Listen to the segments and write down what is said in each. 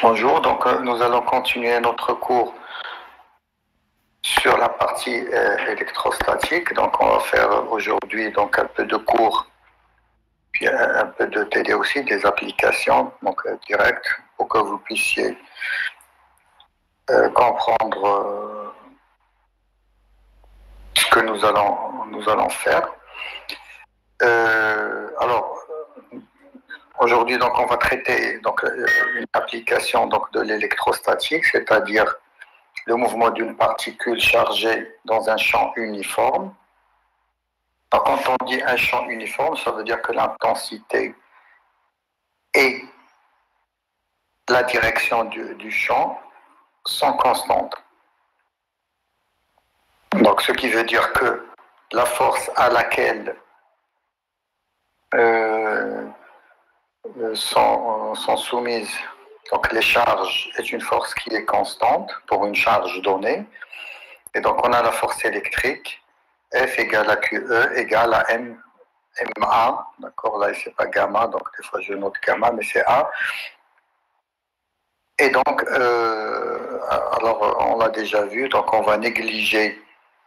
Bonjour, donc nous allons continuer notre cours sur la partie électrostatique. Donc on va faire aujourd'hui donc un peu de cours, puis un peu de TD aussi, des applications donc directes pour que vous puissiez comprendre ce que nous allons faire. Alors aujourd'hui donc on va traiter donc une application donc de l'électrostatique, c'est-à-dire le mouvement d'une particule chargée dans un champ uniforme. Alors, quand on dit un champ uniforme, ça veut dire que l'intensité et la direction du champ sont constantes. Donc, ce qui veut dire que la force à laquelle sont soumises donc les charges est une force qui est constante pour une charge donnée. Et donc, on a la force électrique, F égale à QE égale à MA. D'accord, là, c'est pas gamma, donc des fois je note gamma, mais c'est A. Et donc, alors, on l'a déjà vu, donc on va négliger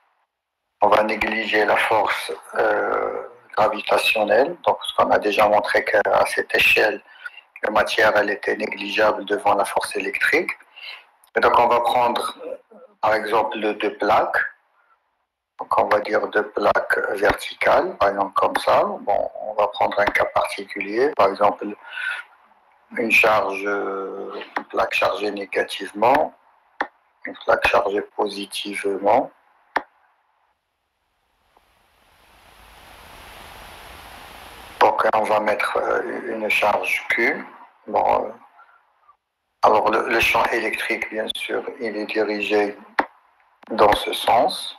la force gravitationnelle. Donc, ce qu'on a déjà montré qu'à cette échelle, la matière, elle était négligeable devant la force électrique. Et donc, on va prendre, par exemple, deux plaques. Donc, on va dire deux plaques verticales, par exemple comme ça. Bon, on va prendre un cas particulier, par exemple, une plaque chargée négativement, une plaque chargée positivement. Donc, on va mettre une charge Q. Bon, alors, le champ électrique, bien sûr, il est dirigé dans ce sens.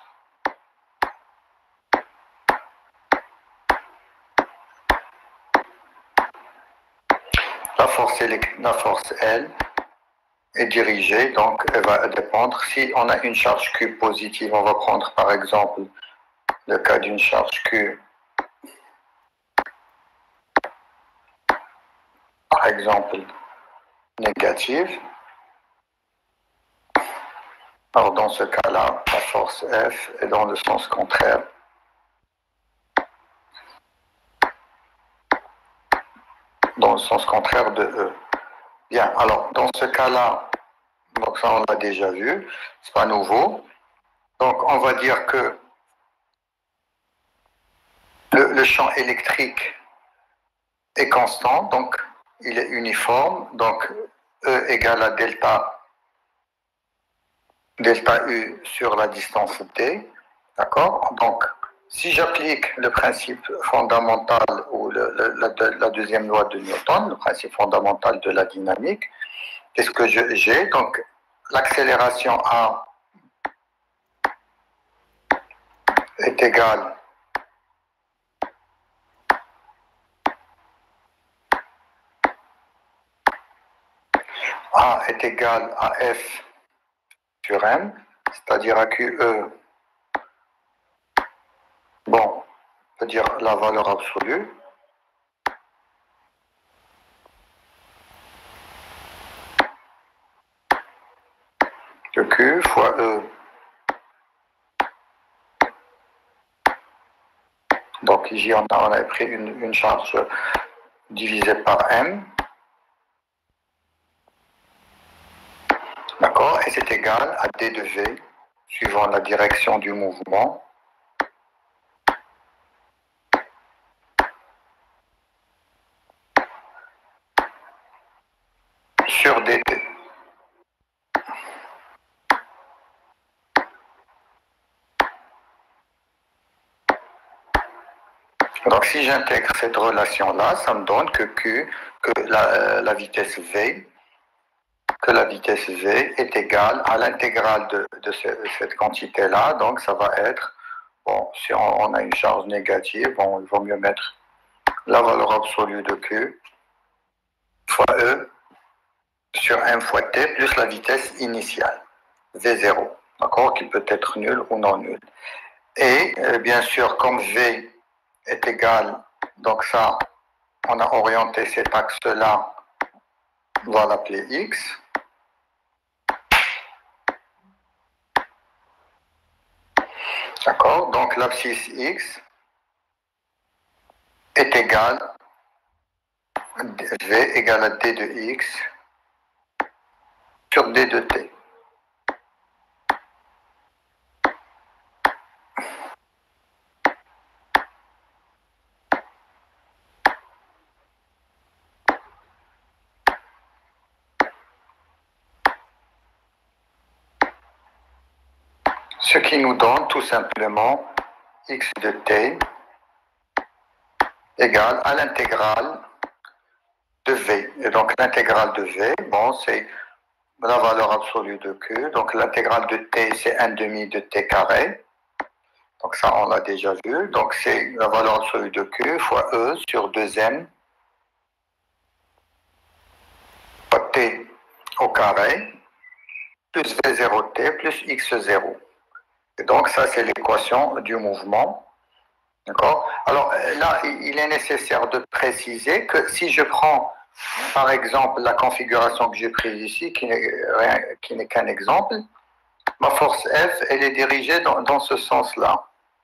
La force L est dirigée, donc elle va dépendre. Si on a une charge Q positive, on va prendre par exemple le cas d'une charge Q, par exemple négative. Alors dans ce cas-là, la force F est dans le sens contraire. Dans le sens contraire de E. Bien, alors dans ce cas-là, donc ça on l'a déjà vu, c'est pas nouveau. Donc on va dire que le champ électrique est constant, donc il est uniforme, donc E égale à delta U sur la distance D, d'accord? Donc si j'applique le principe fondamental ou la deuxième loi de Newton, le principe fondamental de la dynamique, qu'est-ce que j'ai? Donc l'accélération A est égale à F sur M, c'est-à-dire à QE, bon, on peut dire la valeur absolue, de Q fois E. Donc ici, on a pris une charge divisée par M. D'accord? Et c'est égal à D de V, suivant la direction du mouvement. Sur dt. Donc si j'intègre cette relation-là, ça me donne que la vitesse V, est égale à l'intégrale de cette quantité-là. Donc ça va être, bon, si on a une charge négative, bon, il vaut mieux mettre la valeur absolue de Q fois E sur M fois T plus la vitesse initiale, V0, d'accord, qui peut être nulle ou non nulle. Et bien sûr, comme V est égal, donc ça, on a orienté cet axe-là On va l'appeler X. D'accord? Donc l'abscisse X est égale V égale à D de X sur D de T. Ce qui nous donne tout simplement X de T égale à l'intégrale de V. Et donc l'intégrale de V, bon, c'est la valeur absolue de Q. Donc l'intégrale de T, c'est 1 demi de T carré. Donc ça, on l'a déjà vu. Donc c'est la valeur absolue de Q fois E sur 2M fois T au carré plus V0T plus X0. Et donc ça, c'est l'équation du mouvement. D'accord? Alors là, il est nécessaire de préciser que si je prends par exemple la configuration que j'ai prise ici, qui n'est qu'un exemple, ma force F, elle est dirigée dans ce sens-là.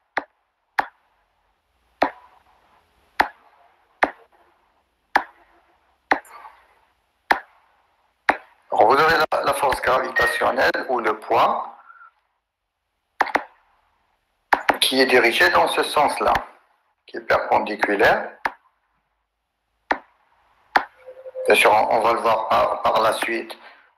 Alors, vous avez la force gravitationnelle ou le poids qui est dirigé dans ce sens-là, qui est perpendiculaire. Bien sûr, on va le voir par la suite.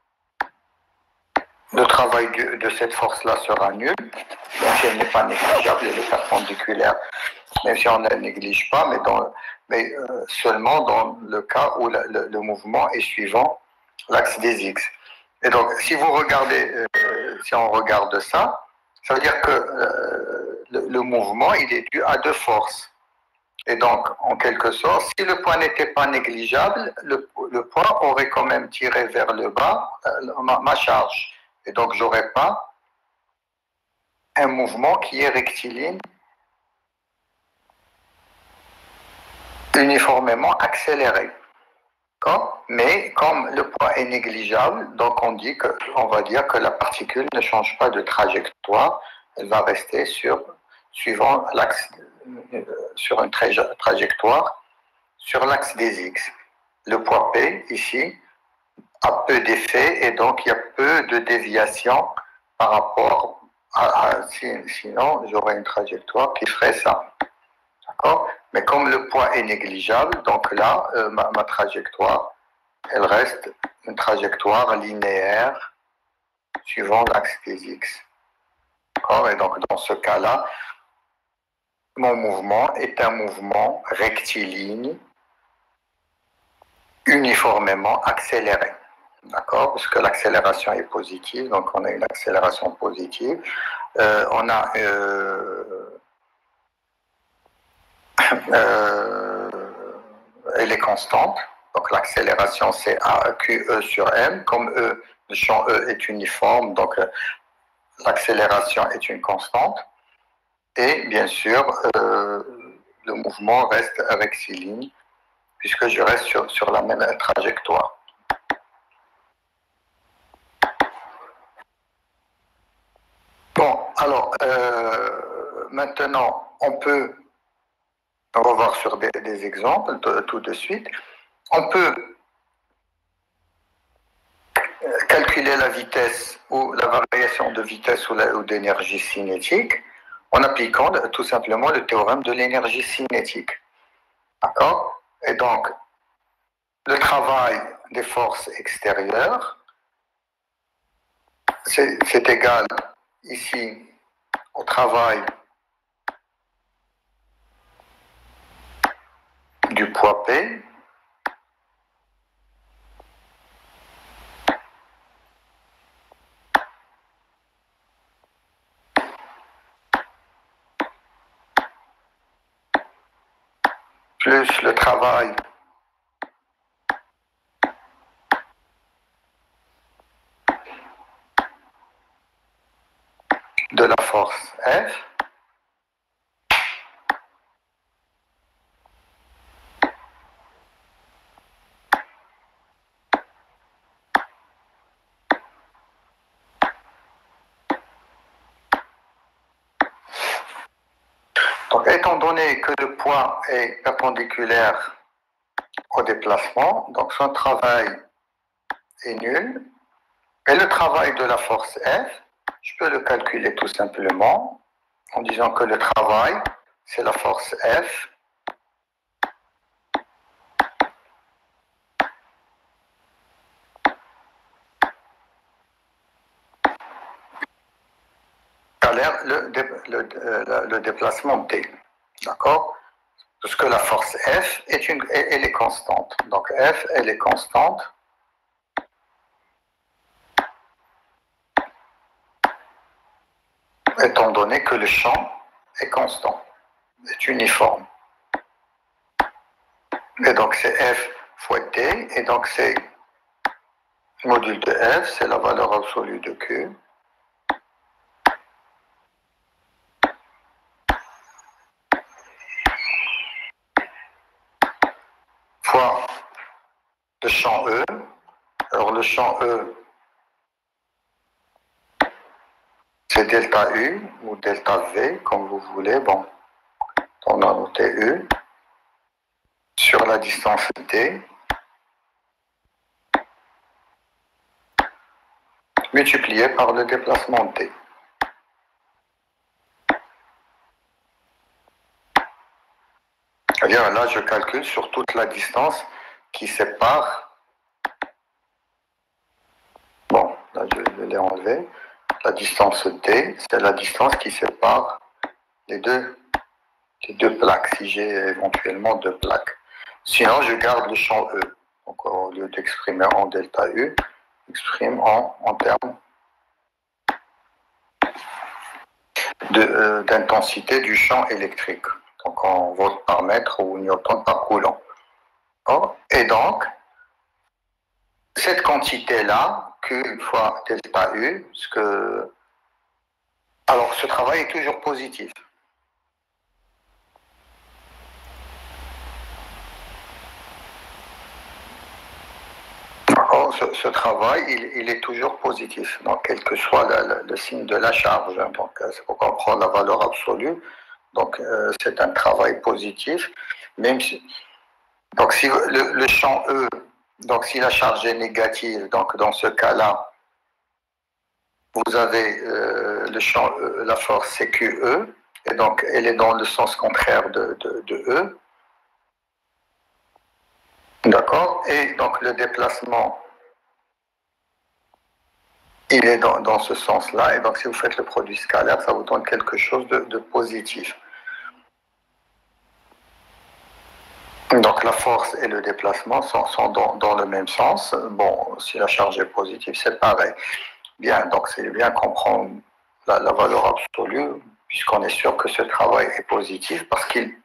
Le travail de cette force-là sera nul, même si elle n'est pas négligeable, elle est perpendiculaire, même si on ne la néglige pas, mais seulement dans le cas où le mouvement est suivant l'axe des X. Et donc, si vous regardez, si on regarde ça, ça veut dire que le mouvement, il est dû à deux forces. Et donc, en quelque sorte, si le poids n'était pas négligeable, le poids aurait quand même tiré vers le bas ma charge. Et donc, je n'aurais pas un mouvement qui est rectiligne uniformément accéléré. Mais comme le poids est négligeable, donc on va dire que la particule ne change pas de trajectoire, elle va rester suivant l'axe, sur une trajectoire sur l'axe des X. Le poids P ici a peu d'effet et donc il y a peu de déviation par rapport sinon j'aurais une trajectoire qui ferait ça. D'accord? Mais comme le poids est négligeable, donc là, ma trajectoire, elle reste une trajectoire linéaire suivant l'axe des X. D'accord? Et donc, dans ce cas-là, mon mouvement est un mouvement rectiligne uniformément accéléré. D'accord? Parce que l'accélération est positive, donc on a une accélération positive. On a elle est constante. Donc l'accélération c'est QE sur M. Comme le champ E est uniforme, donc l'accélération est une constante. Et bien sûr, le mouvement reste rectiligne puisque je reste sur la même trajectoire. Bon, alors maintenant on va voir sur des exemples tout de suite. On peut calculer la vitesse ou la variation de vitesse ou d'énergie cinétique en appliquant tout simplement le théorème de l'énergie cinétique. D'accord? Et donc, le travail des forces extérieures, c'est égal ici au travail du poids P plus le travail de la force F Donc, étant donné que le poids est perpendiculaire au déplacement, donc son travail est nul. Et le travail de la force F, je peux le calculer tout simplement en disant que le travail, c'est la force F scalaire le déplacement D. D'accord? Parce que la force F elle est constante. Donc F, elle est constante. Étant donné que le champ est constant, est uniforme. Et donc c'est F fois T, et donc c'est module de F, c'est la valeur absolue de Q. Fois le champ E. Alors le champ E, c'est delta U ou delta V, comme vous voulez. Bon, on a noté U sur la distance D, multiplié par le déplacement D. C'est-à-dire là, je calcule sur toute la distance qui sépare. Bon, là, je l'ai enlevé. La distance D, c'est la distance qui sépare les deux plaques, si j'ai éventuellement deux plaques. Sinon, je garde le champ E. Donc, au lieu d'exprimer en delta U, j'exprime en termes d'intensité du champ électrique. Donc, en volts par mètre ou newton par coulomb. Et donc, cette quantité-là, Q fois delta U, alors ce travail est toujours positif. Ce travail, il est toujours positif, donc quel que soit le signe de la charge. Donc c'est pourquoi on prend la valeur absolue. Donc c'est un travail positif, même si, donc si le champ E, donc si la charge est négative, donc dans ce cas-là, vous avez le champ E, la force c'est QE, et donc elle est dans le sens contraire de E. D'accord? Et donc le déplacement, il est dans ce sens-là, et donc si vous faites le produit scalaire, ça vous donne quelque chose de positif. Donc la force et le déplacement sont dans le même sens. Bon, si la charge est positive, c'est pareil. Bien, donc c'est bien comprendre la valeur absolue, puisqu'on est sûr que ce travail est positif, parce qu'il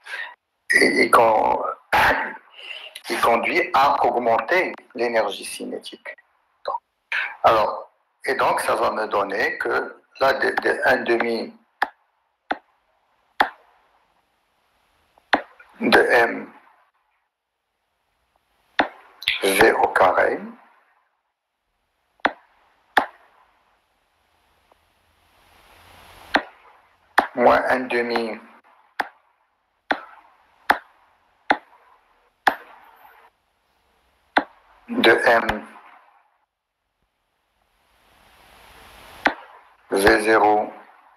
conduit à augmenter l'énergie cinétique. Alors, et donc ça va me donner que là, de 1,5 de M V au carré moins 1,5 de M V0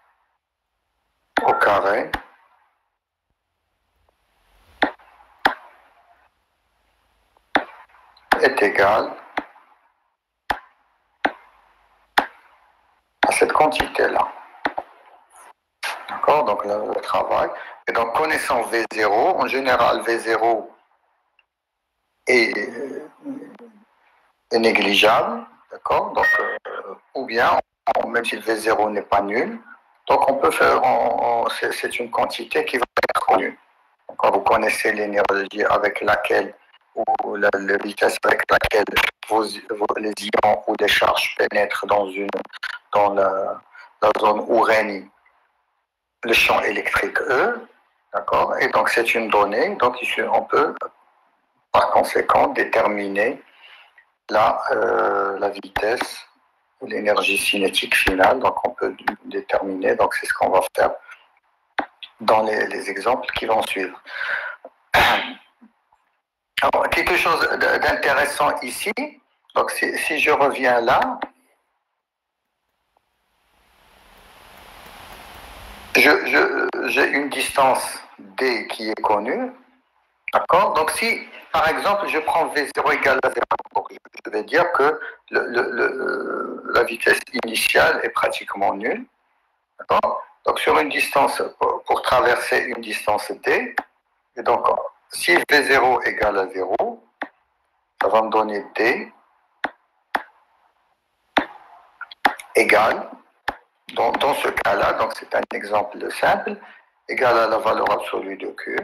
au carré est égal à cette quantité-là. D'accord? Donc le travail. Et donc connaissant V0, en général V0 est négligeable. D'accord? Donc, ou bien, même si le V0 n'est pas nul, donc on peut faire, c'est une quantité qui va être connue. Quand vous connaissez l'énergie avec laquelle, ou la vitesse avec laquelle les ions ou des charges pénètrent dans la zone où règne le champ électrique E, d'accord? Et donc c'est une donnée, donc ici on peut par conséquent déterminer la vitesse ou l'énergie cinétique finale, donc on peut déterminer, donc c'est ce qu'on va faire dans les exemples qui vont suivre. Alors, quelque chose d'intéressant ici, donc si je reviens là, j'ai une distance D qui est connue, d'accord? Donc si, par exemple, je prends V0 égale à 0, donc je vais dire que la vitesse initiale est pratiquement nulle, d'accord? Donc sur une distance, pour traverser une distance D, et donc si V0 égale à 0, ça va me donner D égale, dans ce cas-là, donc c'est un exemple simple, égal à la valeur absolue de Q,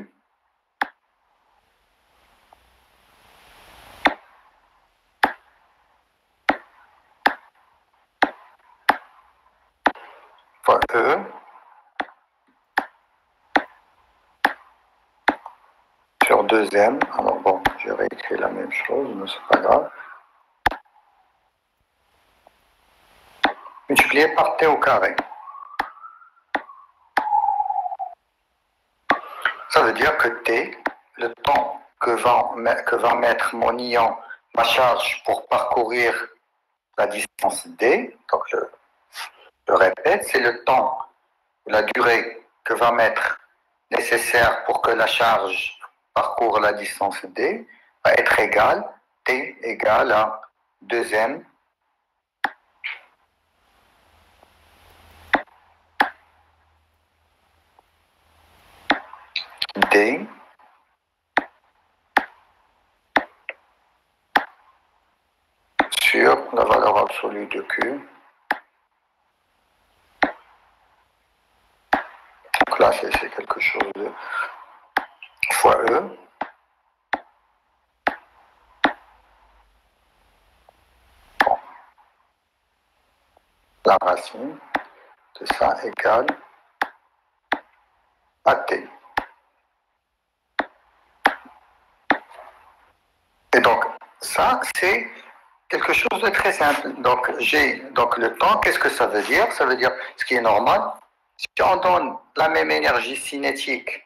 fois E, sur 2M, alors bon, j'ai réécrit la même chose, mais c'est pas grave, multiplié par T au carré. Ça veut dire que T, le temps que va mettre mon ion, ma charge pour parcourir la distance D, donc je répète, c'est le temps, la durée que va mettre nécessaire pour que la charge parcourt la distance D, va être égale, T égale à 2M D sur la valeur absolue de Q. Donc là, c'est quelque chose de fois E. Bon. La racine de ça égale à T. Et donc, ça, c'est quelque chose de très simple. Donc, j'ai donc le temps, qu'est-ce que ça veut dire? Ça veut dire, ce qui est normal, si on donne la même énergie cinétique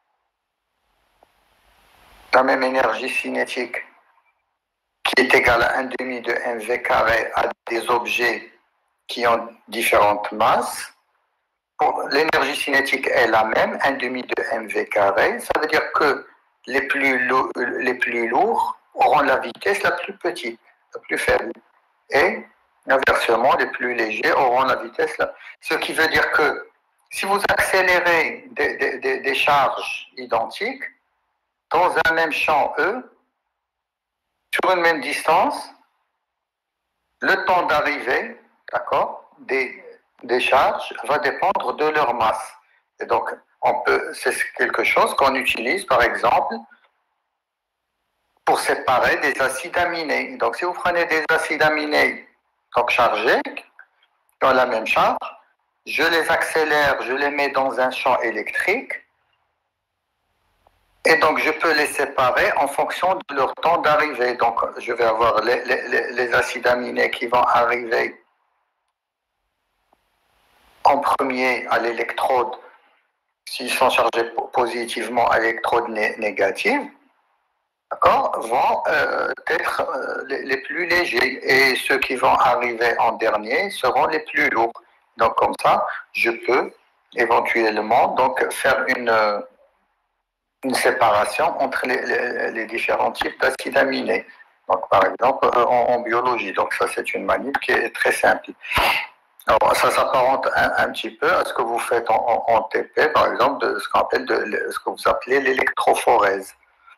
qui est égale à 1 demi de mv carré à des objets qui ont différentes masses, l'énergie cinétique est la même, 1 demi de mv carré, ça veut dire que les plus lourds auront la vitesse la plus petite, la plus faible. Et inversement, les plus légers auront la vitesse là. Ce qui veut dire que si vous accélérez des charges identiques dans un même champ E, sur une même distance, le temps d'arrivée, d'accord, des charges va dépendre de leur masse. Et donc, c'est quelque chose qu'on utilise, par exemple, pour séparer des acides aminés. Donc, si vous prenez des acides aminés donc chargés, qui ont la même charge, je les accélère, je les mets dans un champ électrique, et donc je peux les séparer en fonction de leur temps d'arrivée. Donc, je vais avoir les acides aminés qui vont arriver en premier à l'électrode, s'ils sont chargés positivement à l'électrode négative, d'accord, vont être les plus légers, et ceux qui vont arriver en dernier seront les plus lourds. Donc comme ça, je peux éventuellement donc faire une séparation entre les différents types d'acides aminés. Donc par exemple en biologie. Donc ça c'est une manip qui est très simple. Alors, ça s'apparente un petit peu à ce que vous faites en TP, par exemple, de ce qu'on appelle ce que vous appelez l'électrophorèse.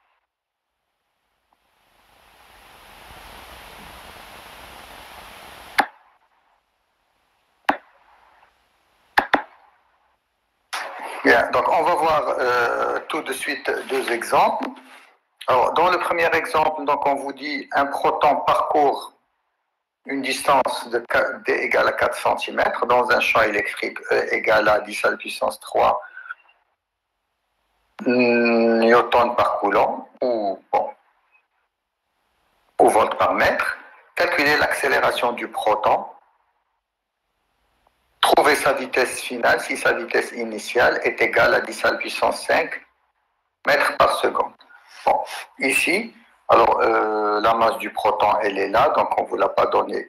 Bien, donc on va voir tout de suite deux exemples. Alors, dans le premier exemple, donc on vous dit un proton parcourt une distance de D égale à 4 cm dans un champ électrique E égale à 10 à la puissance 3 newton par coulomb ou volt par mètre. Calculer l'accélération du proton trouver sa vitesse finale si sa vitesse initiale est égale à 10 à la puissance 5 mètres par seconde. Bon, ici, alors la masse du proton, elle est là, donc on ne vous l'a pas donnée.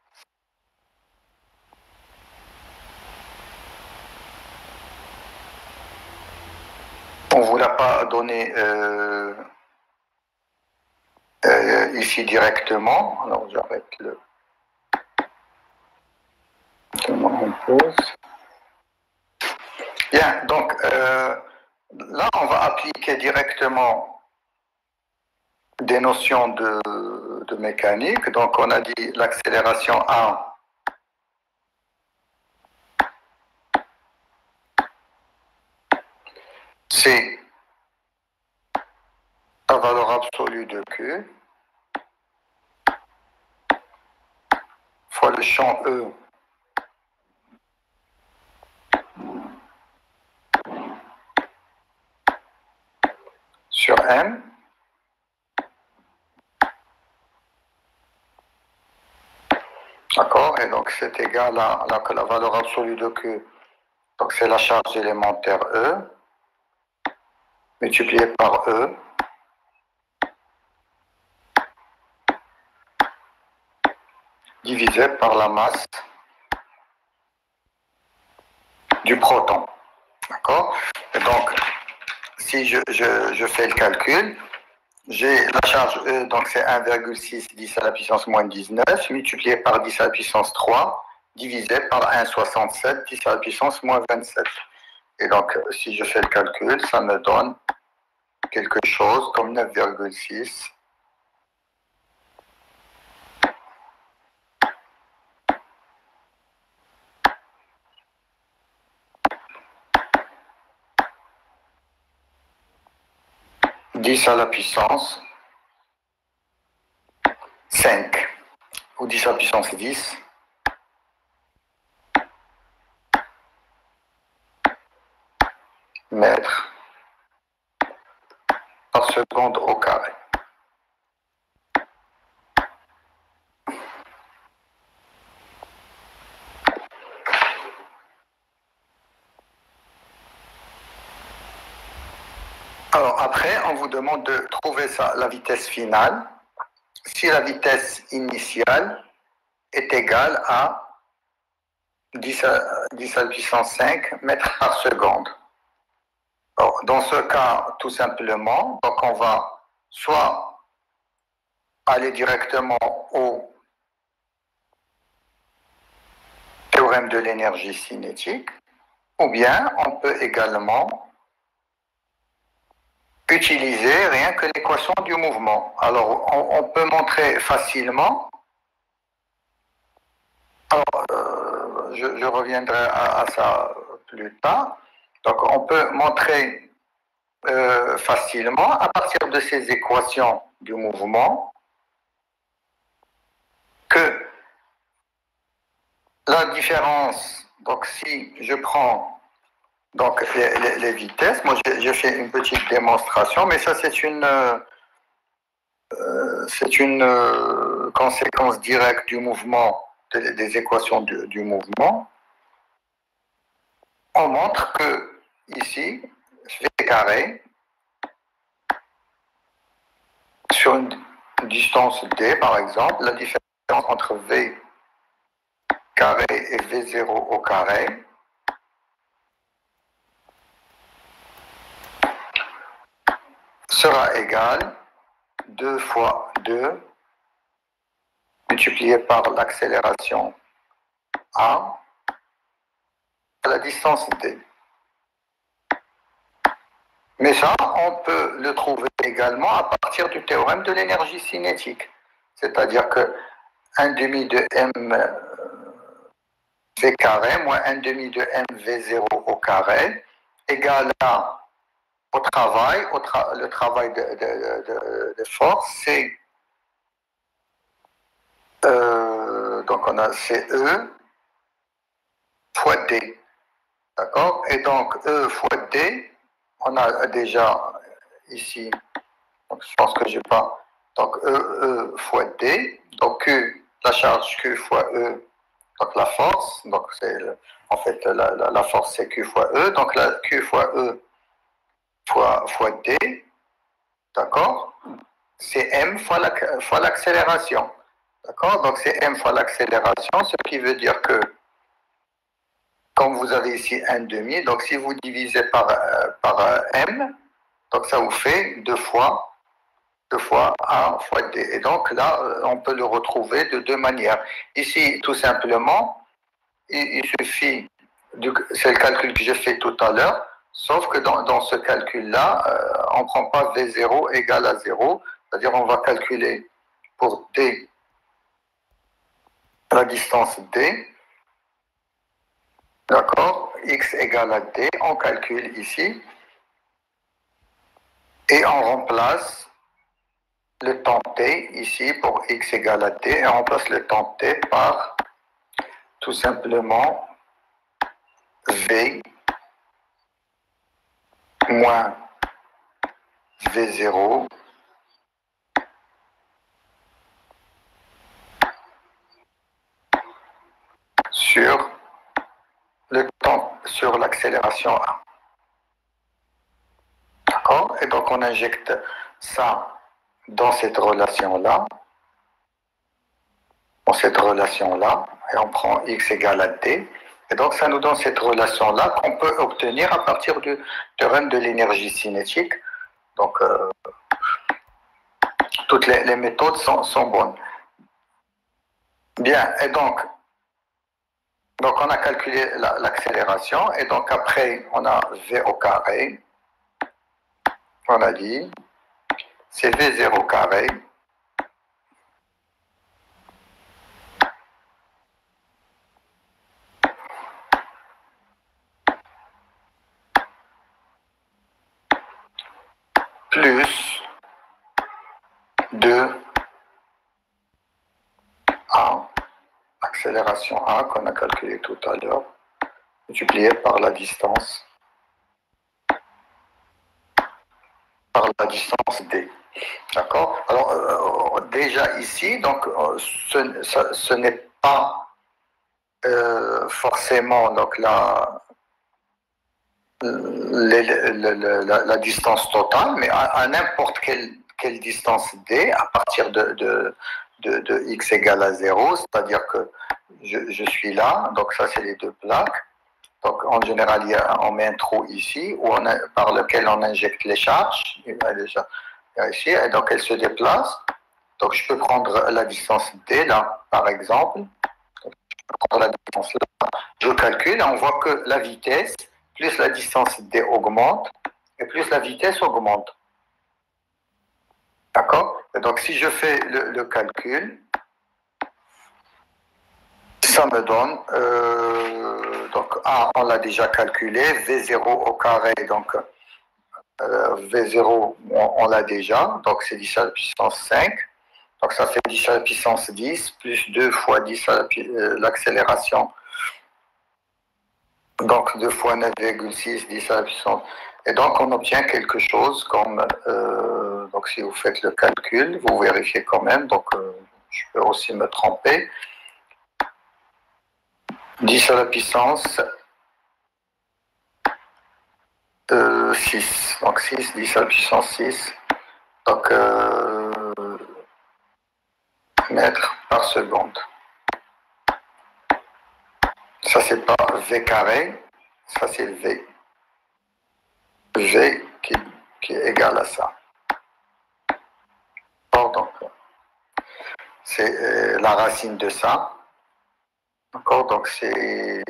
On ne vous l'a pas donné ici directement. Alors j'arrête le... On pause. Bien, donc là on va appliquer directement des notions de mécanique. Donc on a dit l'accélération A c'est la valeur absolue de Q fois le champ E sur M. D'accord? Et donc c'est égal à la valeur absolue de Q. Donc c'est la charge élémentaire E multipliée par E divisé par la masse du proton. D'accord? Et donc, si je fais le calcul, j'ai la charge E, donc c'est 1,6 10 à la puissance moins 19, multiplié par 10 à la puissance 3, divisé par 1,67 10 à la puissance moins 27. Et donc, si je fais le calcul, ça me donne quelque chose comme 9,6 10 à la puissance 5 ou 10 à la puissance 10 mètres par seconde au carré. Alors après, on vous demande de trouver la vitesse finale si la vitesse initiale est égale à 10 à la puissance 5 mètres par seconde. Alors, dans ce cas, tout simplement, donc on va soit aller directement au théorème de l'énergie cinétique, ou bien on peut également utiliser rien que l'équation du mouvement. Alors, on peut montrer facilement. Alors, je reviendrai à ça plus tard. Donc, on peut montrer facilement, à partir de ces équations du mouvement, que la différence, donc si je prends donc les vitesses, moi j'ai fait une petite démonstration, mais ça c'est une conséquence directe du mouvement, des équations du mouvement. On montre que ici, V carré, sur une distance D par exemple, la différence entre V carré et V0 au carré sera égale 2 fois 2 multiplié par l'accélération A à la distance D. Mais ça, on peut le trouver également à partir du théorème de l'énergie cinétique. C'est-à-dire que 1 demi de M V carré moins 1 demi de M V0 au carré égale à, au travail, le travail de force, c'est donc on a CE fois D. D'accord? Et donc E fois D, on a déjà ici, donc je pense que je n'ai pas, donc E fois D, donc Q, la charge Q fois E, donc la force, donc c'est en fait la force c'est Q fois E, donc la Q fois E fois D, d'accord, c'est M fois l'accélération, d'accord, donc c'est M fois l'accélération, ce qui veut dire que comme vous avez ici 1,5, donc si vous divisez par M, donc ça vous fait 2 fois A fois D. Et donc là, on peut le retrouver de deux manières. Ici, tout simplement, il suffit, c'est le calcul que j'ai fait tout à l'heure, sauf que dans ce calcul-là, on ne prend pas V0 égale à 0, c'est-à-dire on va calculer pour D, la distance D, d'accord, X égale à D, on calcule ici, et on remplace le temps t ici pour x égale à t, et on remplace le temps t par tout simplement v moins v0 sur le temps, sur l'accélération A. D'accord? Et donc on injecte ça dans cette relation-là, et on prend x égale à t. Et donc ça nous donne cette relation-là qu'on peut obtenir à partir du théorème de l'énergie cinétique. Donc toutes les méthodes sont bonnes. Bien, et donc on a calculé l'accélération, et donc après on a v au carré, on a dit, c'est v0 carré plus 2 A, accélération A qu'on a calculé tout à l'heure, multiplié par la distance D. D'accord? Alors, déjà ici, donc, ce n'est pas forcément donc, la distance totale, mais à n'importe quelle distance D, à partir de x égale à 0, c'est-à-dire que je suis là, donc ça c'est les deux plaques. Donc en général, on met un trou ici par lequel on injecte les charges. Il y a déjà ici, et donc elle se déplace. Donc je peux prendre la distance D là, par exemple. Je peux prendre la distance là. Je calcule et on voit que la vitesse plus la distance D augmente et plus la vitesse augmente. D'accord? Et donc si je fais le calcul, ça me donne, donc A, on l'a déjà calculé, V0 au carré, donc V0, on l'a déjà, donc c'est 10 à la puissance 5, donc ça fait 10 à la puissance 10, plus 2 fois 10 à l'accélération, donc 2 fois 9,6, 10 à la puissance, et donc on obtient quelque chose comme, donc si vous faites le calcul, vous vérifiez quand même, donc je peux aussi me tromper, 10 à la puissance 6, donc 6, 10 à la puissance 6, donc mètres par seconde. Ça c'est pas V carré, ça c'est V. V qui est égal à ça. Bon, donc c'est la racine de ça. D'accord, donc c'est...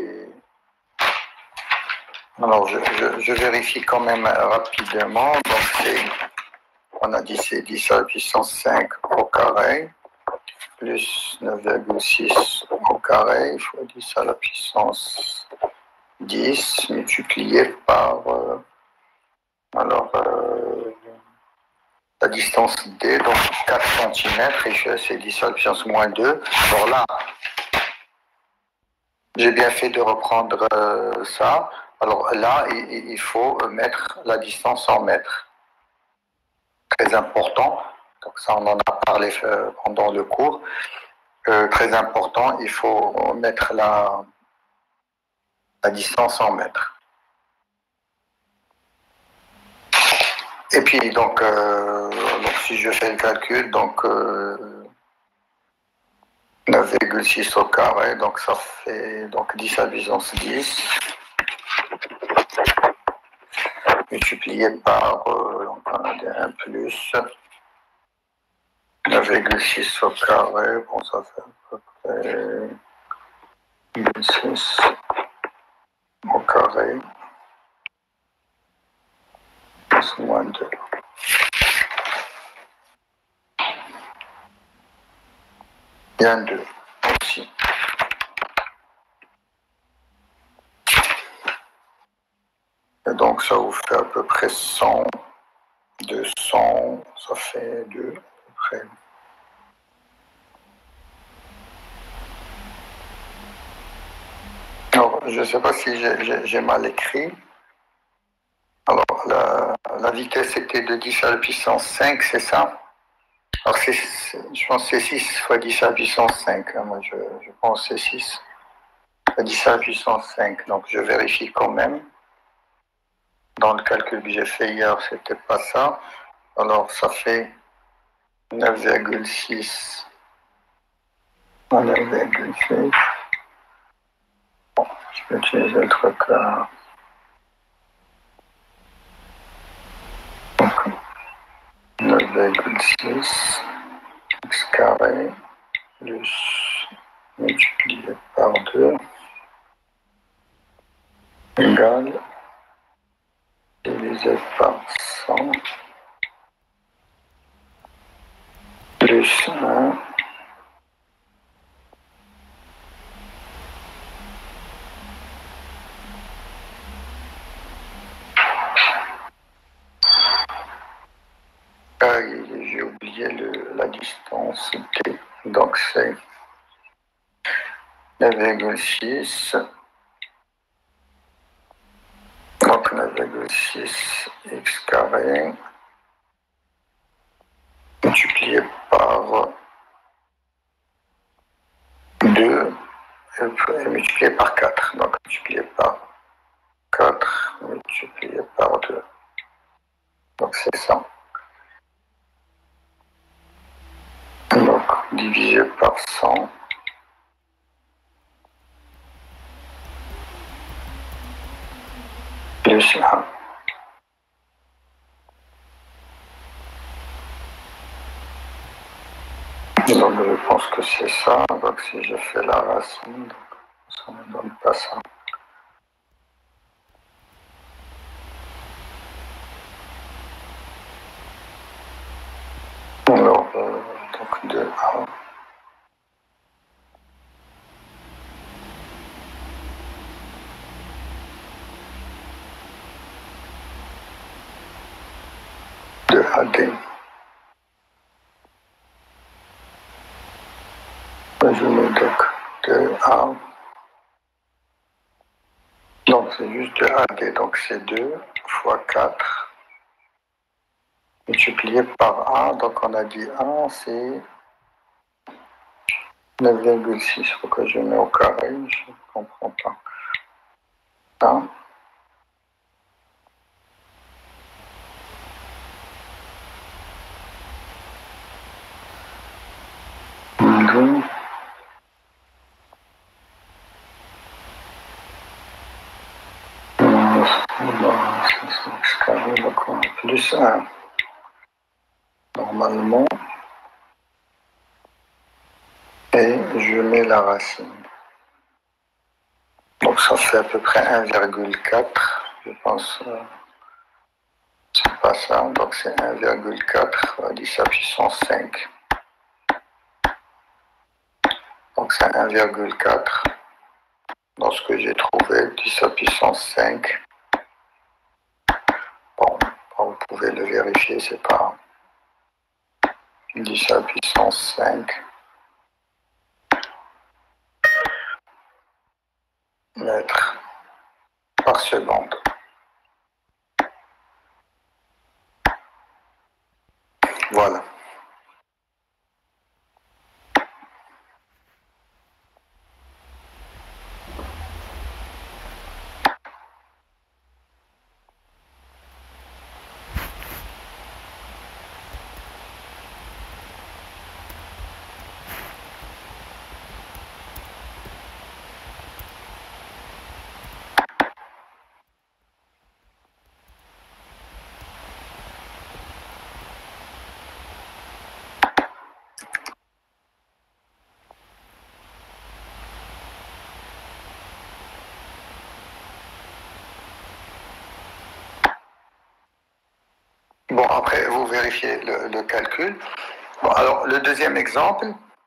Alors je vérifie quand même rapidement. Donc on a dit c'est 10 à la puissance 5 au carré, plus 9,6 au carré, fois 10 à la puissance 10, multiplié par la distance D, donc 4 cm, et c'est 10 à la puissance moins 2. Alors là, j'ai bien fait de reprendre ça. Alors là, il faut mettre la distance en mètres. Très important. Donc ça, on en a parlé pendant le cours. très important, il faut mettre la distance en mètres. Et puis, donc si je fais le calcul, donc 9,6 au carré, donc ça fait donc 10 à puissance 10, multiplié par donc on a des 1 plus 9,6 au carré, bon ça fait à peu près 6 au carré, plus moins 2. Il y a un 2 aussi. Et donc ça vous fait à peu près 100, 200, ça fait 2 à peu près. Alors, je ne sais pas si j'ai mal écrit. Alors, la vitesse était de 10 à la puissance 5, c'est ça? Alors, je pense que c'est 6 fois 10 à la puissance 5. Hein. Moi, je pense que c'est 6 fois 10 à la puissance 5. Donc, je vérifie quand même. Dans le calcul que j'ai fait hier, c'était pas ça. Alors, ça fait 9,6. 9,6. Bon, je vais utiliser le truc là. 9,6 x carré plus multiplié par 2 égale divisé par 100 plus 1 j'ai oublié la distance t, donc c'est 9,6, donc 9,6 x carré multiplié par 2 et multiplié par 4, donc multiplié par 4 multiplié par 2, donc c'est ça. Donc divisé par 100 plus 1. Donc je pense que c'est ça. Donc si je fais la racine, donc, ça ne donne pas ça. Alors, donc 2A. De AD. Je mets donc 2A. Donc c'est juste 2AD, donc c'est 2 fois 4 multiplié par 1. Donc on a dit 1, c'est 9,6. Pourquoi je mets au carré? Je ne comprends pas. 1. Donc on a plus 1. Normalement. Et je mets la racine. Donc ça fait à peu près 1,4. Je pense c'est pas ça. Donc c'est 1,4 fois 10 à puissance 5. Donc c'est 1,4 dans ce que j'ai trouvé, 10 à puissance 5. Bon, vous pouvez le vérifier, c'est pas 10 à puissance 5 mètres par seconde. Voilà. Bon, après, vous vérifiez le calcul. Bon, alors, le deuxième exemple,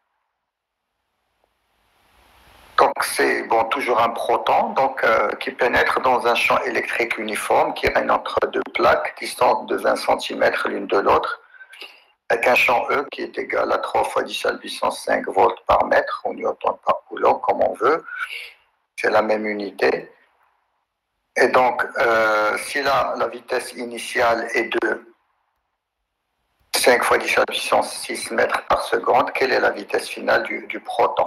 donc c'est bon, toujours un proton donc, qui pénètre dans un champ électrique uniforme qui règne entre deux plaques distantes de 20 cm l'une de l'autre, avec un champ E qui est égal à 3 fois 10 à la puissance 5 volts par mètre, ou newton par coulomb, comme on veut. C'est la même unité. Et donc, si la vitesse initiale est de 5 fois 10 à la puissance 6 mètres par seconde, quelle est la vitesse finale du proton?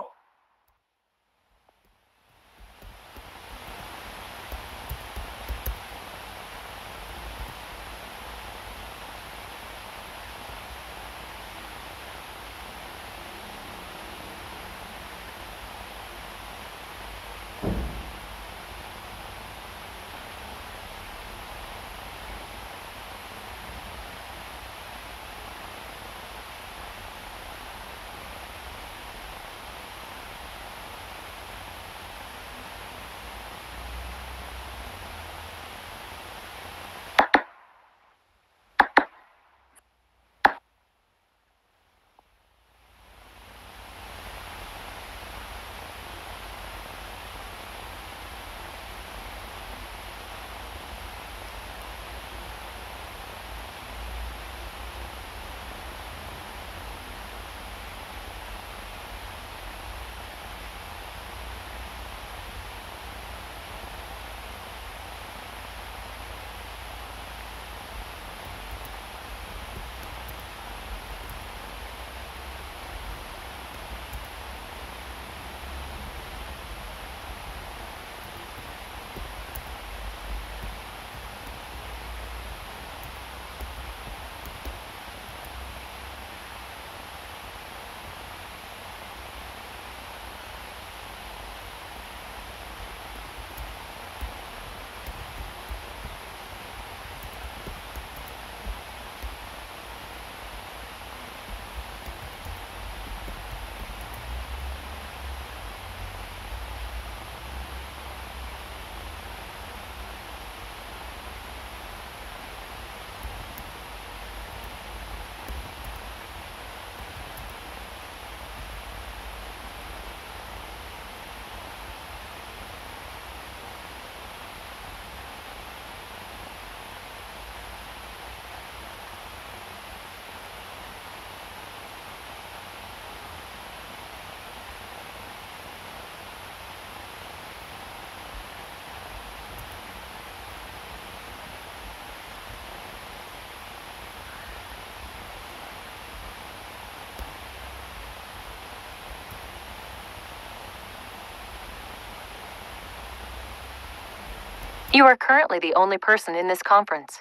You are currently the only person in this conference.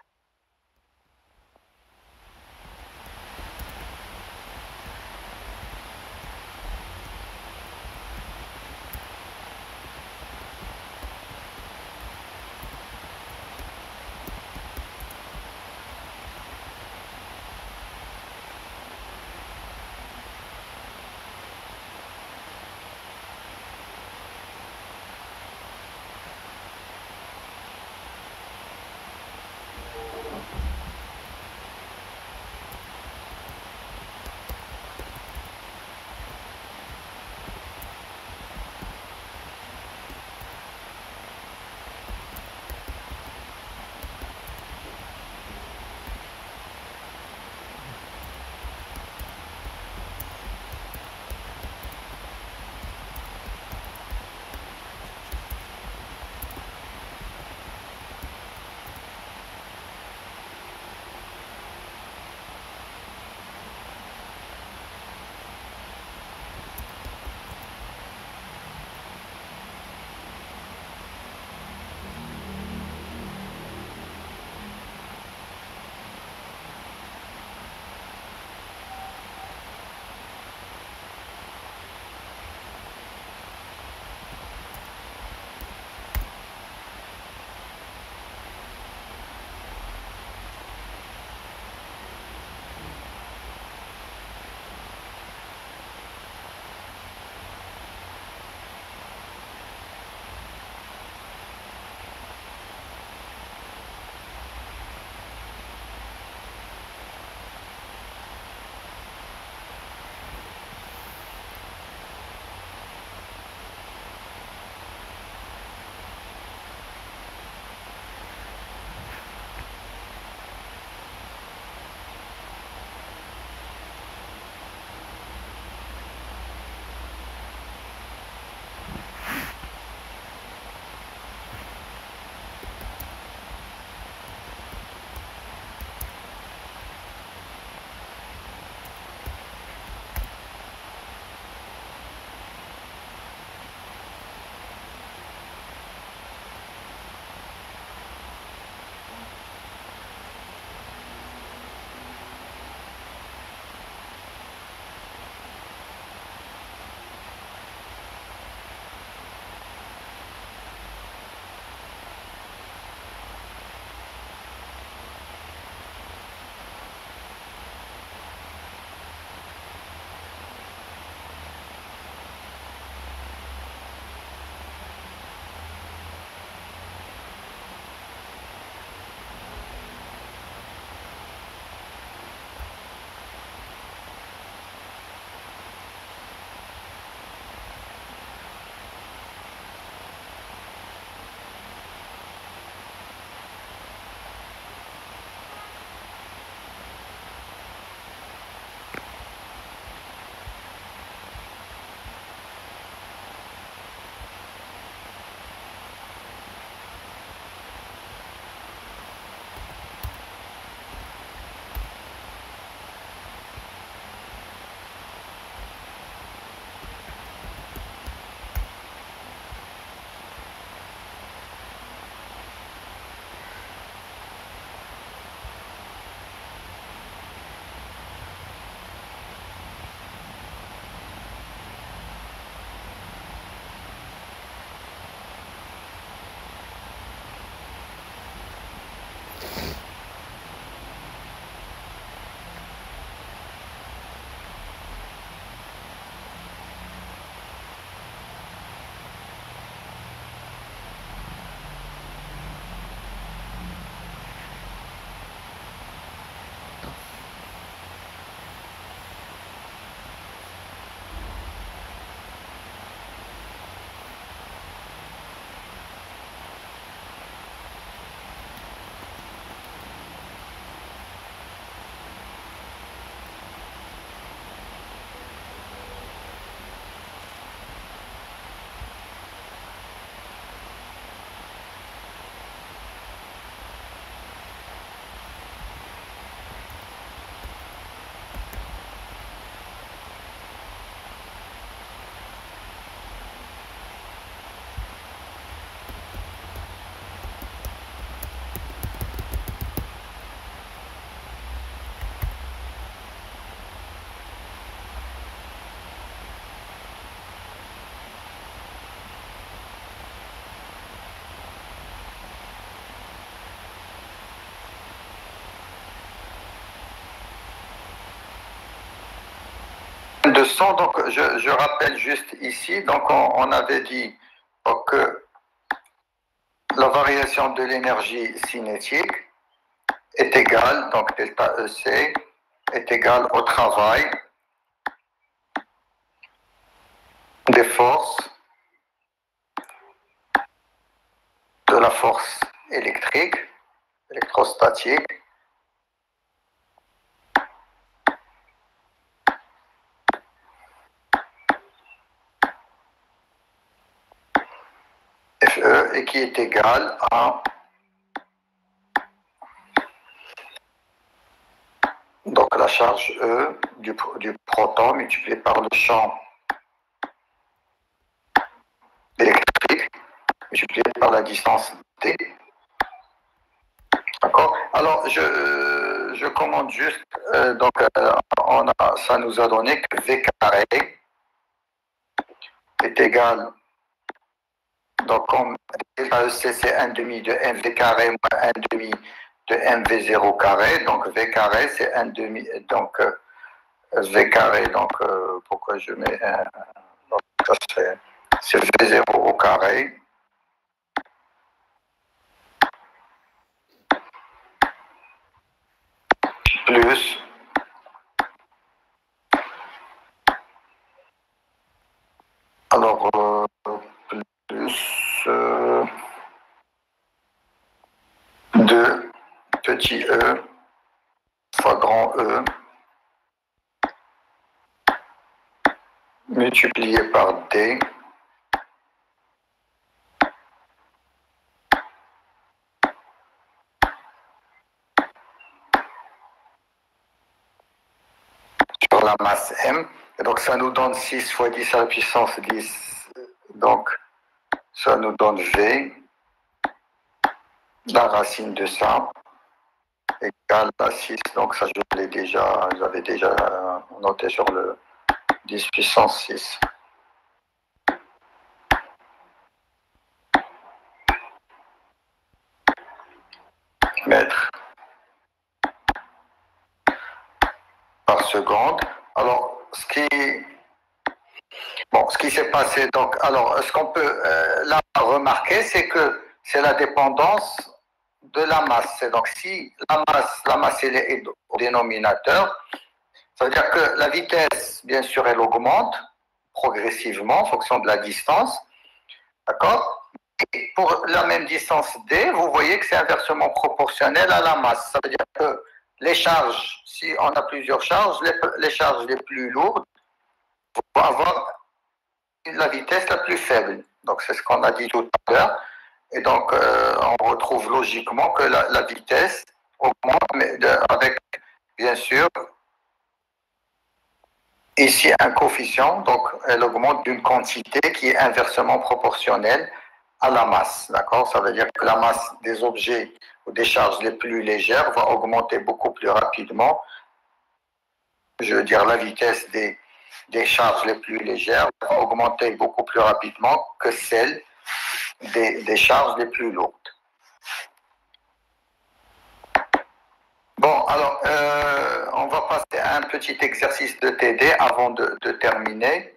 de son, donc je rappelle juste ici, donc on avait dit que la variation de l'énergie cinétique est égale, donc delta EC est égale au travail des forces de la force électrique, électrostatique, FE, et qui est égal à donc la charge E du proton multiplié par le champ électrique multiplié par la distance D. D'accord. Alors je commande juste, donc ça nous a donné que V carré est égal, donc comme delta EC c'est 1 demi de mv carré moins 1 demi de mv0 carré, donc V carré c'est 1 demi, donc V carré, donc pourquoi je mets donc ça c'est V0 au carré plus alors plus 2 petit e fois grand E multiplié par D sur la masse M. Et donc ça nous donne 6 fois 10 à la puissance 10. Donc ça nous donne V, la racine de ça, égale à 6. Donc ça j'avais déjà noté sur le 10 puissance 6. Mètres par seconde. Alors, ce qui s'est passé, donc, alors, ce qu'on peut là remarquer, c'est que c'est la dépendance de la masse. Et donc, si la masse elle est au dénominateur, ça veut dire que la vitesse, bien sûr, elle augmente progressivement en fonction de la distance. D'accord? Et pour la même distance D, vous voyez que c'est inversement proportionnel à la masse. Ça veut dire que les charges, si on a plusieurs charges, les charges les plus lourdes vont avoir la vitesse la plus faible. Donc c'est ce qu'on a dit tout à l'heure. Et donc on retrouve logiquement que la vitesse augmente, mais avec bien sûr ici un coefficient, donc elle augmente d'une quantité qui est inversement proportionnelle à la masse. D'accord? Ça veut dire que la masse des objets ou des charges les plus légères va augmenter beaucoup plus rapidement. Je veux dire, la vitesse des charges les plus légères va augmenter beaucoup plus rapidement que celle des charges les plus lourdes. Bon, alors, on va passer à un petit exercice de TD avant de terminer.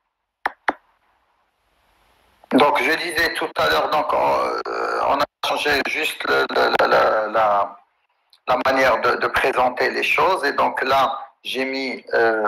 Donc, je disais tout à l'heure, donc on a changé juste la manière de présenter les choses. Et donc là, j'ai mis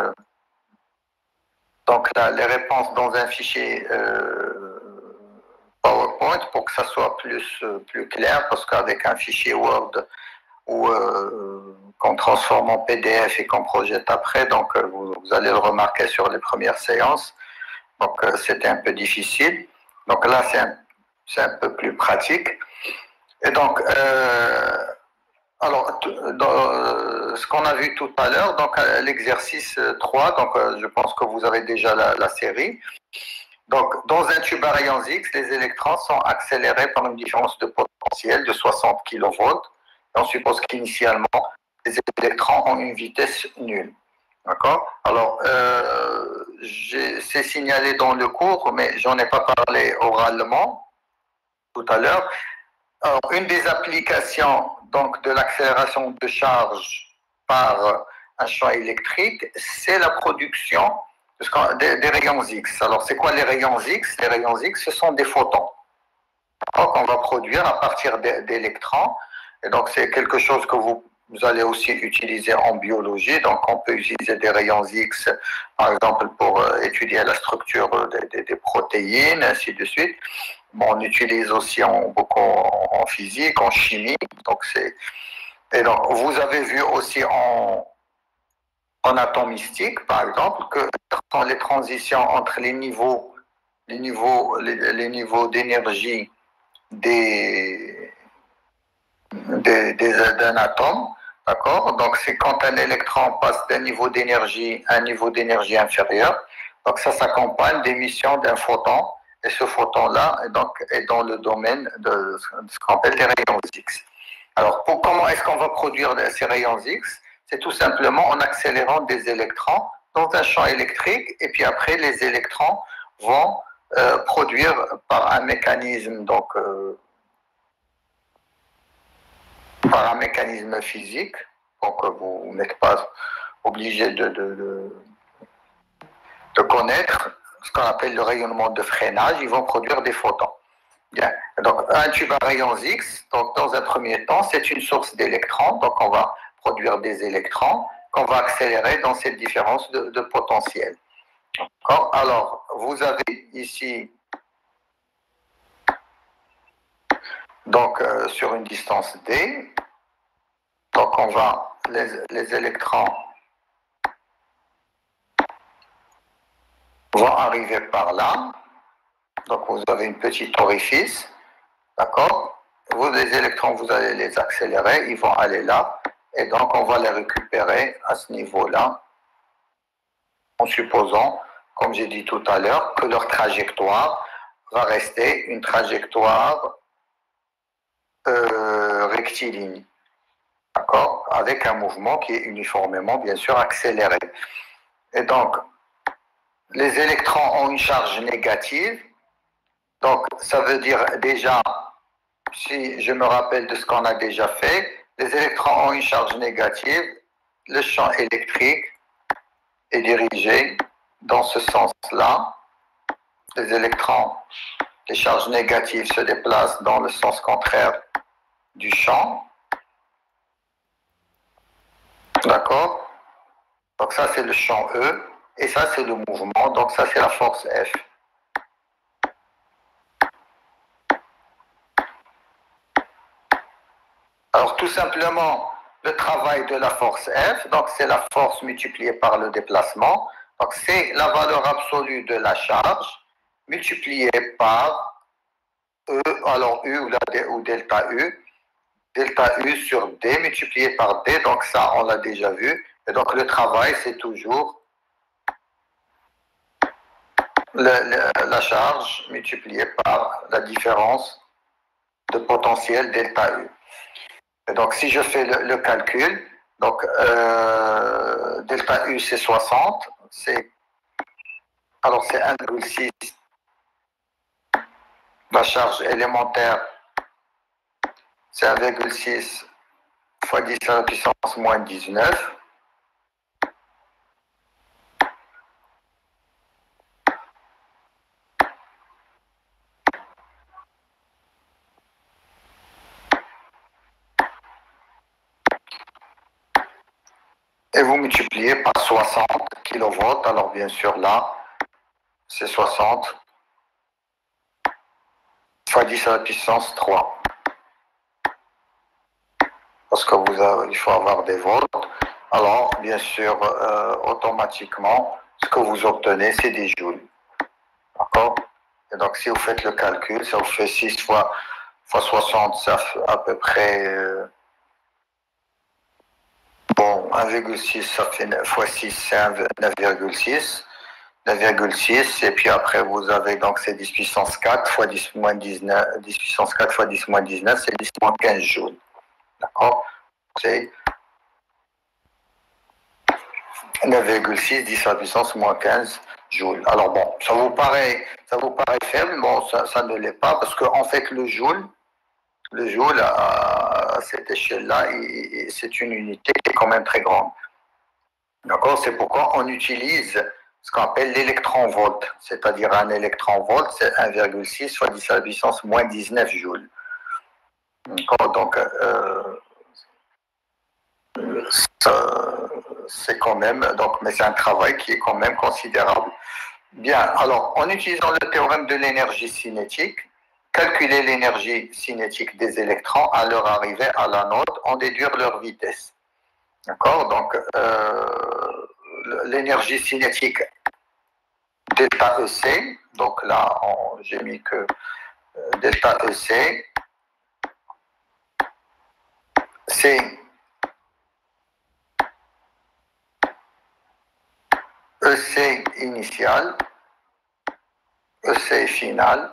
donc les réponses dans un fichier PowerPoint pour que ça soit plus clair, parce qu'avec un fichier Word qu'on transforme en PDF et qu'on projette après, donc vous allez le remarquer sur les premières séances. Donc c'était un peu difficile. Donc là, c'est un peu plus pratique. Et donc, alors, ce qu'on a vu tout à l'heure, donc l'exercice 3, donc je pense que vous avez déjà la série. Donc, dans un tube à rayons X, les électrons sont accélérés par une différence de potentiel de 60 kV. On suppose qu'initialement, les électrons ont une vitesse nulle. D'accord? Alors, c'est signalé dans le cours, mais j'en ai pas parlé oralement tout à l'heure. Alors, une des applications donc, de l'accélération de charge par un champ électrique, c'est la production des rayons X. Alors, c'est quoi les rayons X? Les rayons X, ce sont des photons qu'on va produire à partir d'électrons. Et donc, c'est quelque chose que vous allez aussi utiliser en biologie. Donc, on peut utiliser des rayons X, par exemple, pour étudier la structure des protéines, ainsi de suite. Bon, on utilise aussi beaucoup en physique, en chimie. Donc, et donc, vous avez vu aussi en atomistique, par exemple, que dans les transitions entre les niveaux d'énergie d'un atome, d'accord? Donc, c'est quand un électron passe d'un niveau d'énergie à un niveau d'énergie inférieur. Donc, ça s'accompagne d'émission d'un photon. Et ce photon-là est dans le domaine de ce qu'on appelle les rayons X. Alors, comment est-ce qu'on va produire ces rayons X? C'est tout simplement en accélérant des électrons dans un champ électrique. Et puis après, les électrons vont produire par un mécanisme, par un mécanisme physique. Donc, vous n'êtes pas obligé de connaître ce qu'on appelle le rayonnement de freinage. Ils vont produire des photons. Bien. Donc, un tube à rayons X, donc, dans un premier temps, c'est une source d'électrons. Donc, on va produire des électrons qu'on va accélérer dans cette différence de potentiel. Alors, vous avez ici, donc, sur une distance D, donc, les électrons vont arriver par là. Donc, vous avez une petite orifice, d'accord? Les électrons, vous allez les accélérer, ils vont aller là, et donc on va les récupérer à ce niveau-là, en supposant, comme j'ai dit tout à l'heure, que leur trajectoire va rester une trajectoire rectiligne, d'accord? Avec un mouvement qui est uniformément, bien sûr, accéléré. Et donc, les électrons ont une charge négative. Donc, ça veut dire déjà, si je me rappelle de ce qu'on a déjà fait, les électrons ont une charge négative, le champ électrique est dirigé dans ce sens-là. Les électrons, les charges négatives se déplacent dans le sens contraire du champ. D'accord? Donc ça, c'est le champ E, et ça, c'est le mouvement, donc ça, c'est la force F. Alors, tout simplement, le travail de la force F, donc c'est la force multipliée par le déplacement. Donc, c'est la valeur absolue de la charge multipliée par E, alors U ou delta U. Delta U sur D multiplié par D, donc ça, on l'a déjà vu. Et donc, le travail, c'est toujours la charge multipliée par la différence de potentiel delta U. Et donc, si je fais le calcul, donc delta U c'est 60, alors c'est 1,6. La charge élémentaire, c'est 1,6 fois 10 à la puissance moins 19. Et vous multipliez par 60 kV. Alors bien sûr là, c'est 60 fois 10 à la puissance 3. Parce que il faut avoir des volts. Alors bien sûr, automatiquement, ce que vous obtenez, c'est des joules. D'accord? Et donc si vous faites le calcul, ça vous fait 6 fois 60, ça fait à peu près... Bon, 1,6, ça fait 9 fois 6, c'est 9,6. 9,6, et puis après vous avez donc c'est 10 puissance 4 fois 10 moins 19, 10 puissance 4 fois 10 moins 19, c'est 10 moins 15 joules. D'accord? C'est 9,6, 10 à la puissance moins 15 joules. Alors bon, ça vous paraît faible, bon, ça ne l'est pas, parce qu'en fait le joule à cette échelle-là, c'est une unité qui est quand même très grande. D'accord? C'est pourquoi on utilise ce qu'on appelle l'électron-volt, c'est-à-dire un électron-volt, c'est 1,6 fois 10 à la puissance moins 19 joules. Donc, c'est quand même, donc, mais c'est un travail qui est quand même considérable. Bien, alors, en utilisant le théorème de l'énergie cinétique, calculer l'énergie cinétique des électrons à leur arrivée à l'anode, en déduire leur vitesse. D'accord? Donc, l'énergie cinétique delta EC, donc là, j'ai mis que delta EC, c'est EC initial, EC final,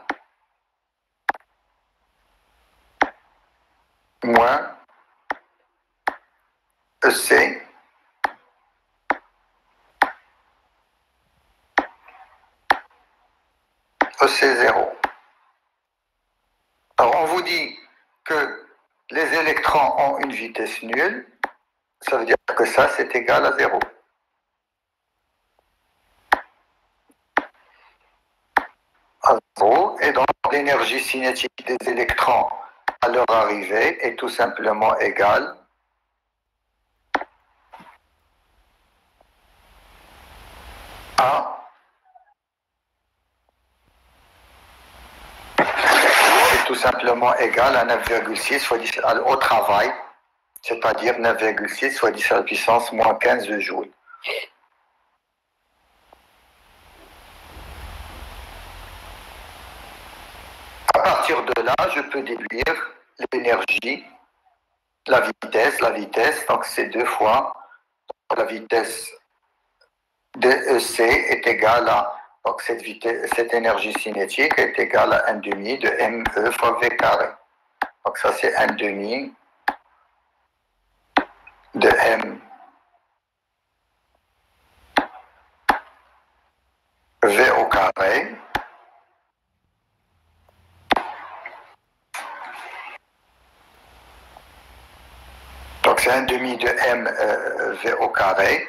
moins EC EC0. Alors, on vous dit que les électrons ont une vitesse nulle, ça veut dire que ça, c'est égal à 0. Et donc, l'énergie cinétique des électrons à leur arrivée est tout simplement égale à tout simplement égal à 9,6 fois 10 au travail, c'est-à-dire 9,6 fois 10 à la puissance moins 15 joules. À partir de là, je peux déduire l'énergie, la vitesse, donc c'est 2 fois la vitesse de EC est égale à, donc cette énergie cinétique est égale à 1,5 de ME fois V carré. Donc ça c'est 1,5 de M V au carré donc c'est 1,5 de M V au carré.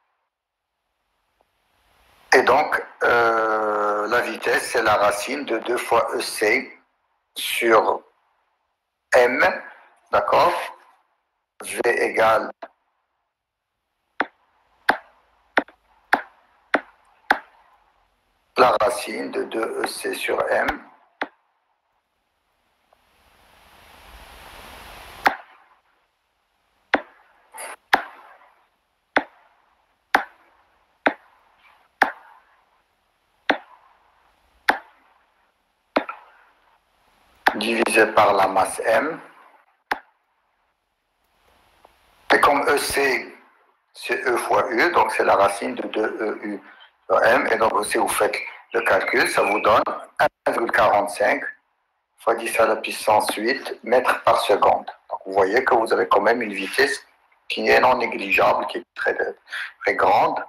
Et donc, la vitesse, c'est la racine de 2 fois EC sur M, d'accord? V égale la racine de 2 EC sur M. Divisé par la masse M. Et comme EC, c'est E fois U, donc c'est la racine de 2EU sur M. Et donc si vous faites le calcul, ça vous donne 1,45 fois 10 à la puissance 8 mètres par seconde. Donc vous voyez que vous avez quand même une vitesse qui est non négligeable, qui est très, très grande.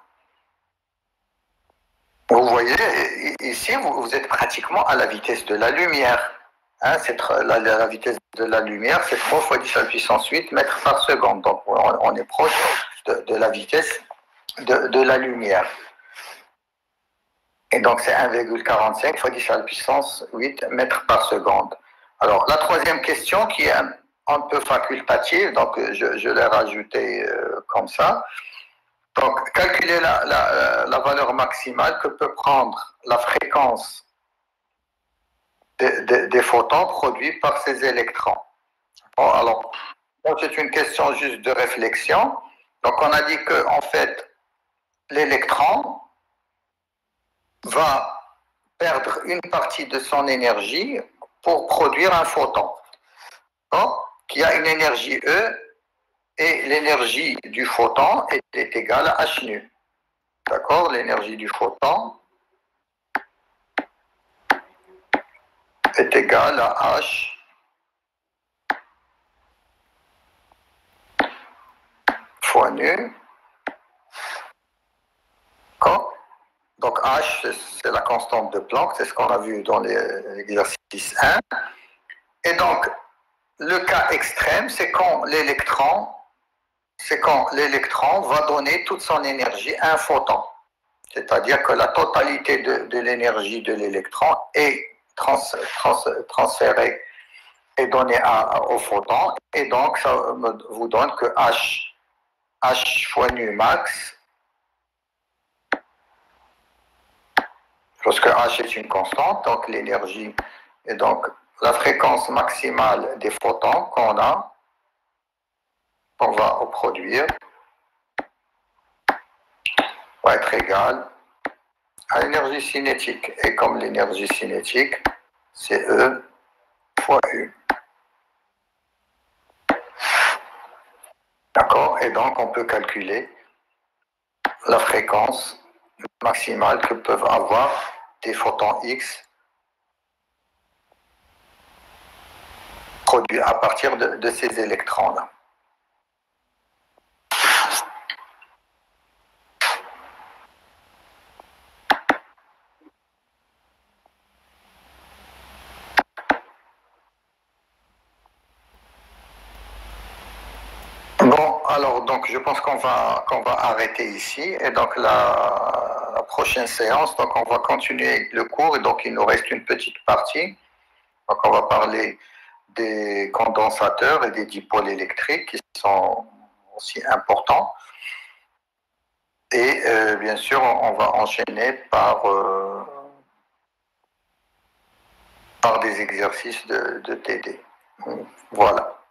Vous voyez, ici, vous êtes pratiquement à la vitesse de la lumière. Hein, la vitesse de la lumière, c'est 3 fois 10 à la puissance 8 mètres par seconde. Donc, on est proche de la vitesse de la lumière. Et donc, c'est 1,45 fois 10 à la puissance 8 mètres par seconde. Alors, la troisième question qui est un peu facultative, donc je l'ai rajoutée comme ça. Donc, calculer la valeur maximale que peut prendre la fréquence des photons produits par ces électrons. Bon, alors, c'est une question juste de réflexion. Donc, on a dit que, en fait, l'électron va perdre une partie de son énergie pour produire un photon, qui a une énergie E, et l'énergie du photon est égale à h nu. D'accord? L'énergie du photon est égale à h fois nu. D'accord? Donc h, c'est la constante de Planck, c'est ce qu'on a vu dans l'exercice 1. Et donc, le cas extrême, c'est quand l'électron va donner toute son énergie à un photon. c'est-à-dire que la totalité de l'énergie de l'électron est transférée et donnée au photon, et donc ça vous donne que H fois nu max, lorsque H est une constante, donc l'énergie, et donc la fréquence maximale des photons qu'on va produire, va être égale à l'énergie cinétique. Et comme l'énergie cinétique, c'est E fois U. D'accord? Et donc, on peut calculer la fréquence maximale que peuvent avoir des photons X produits à partir de ces électrons-là. Bon, alors, donc, je pense qu'on va arrêter ici. Et donc, la prochaine séance, donc, on va continuer le cours. Et donc, il nous reste une petite partie. Donc, on va parler des condensateurs et des dipôles électriques qui sont aussi importants. Et bien sûr, on va enchaîner par des exercices de TD. Voilà.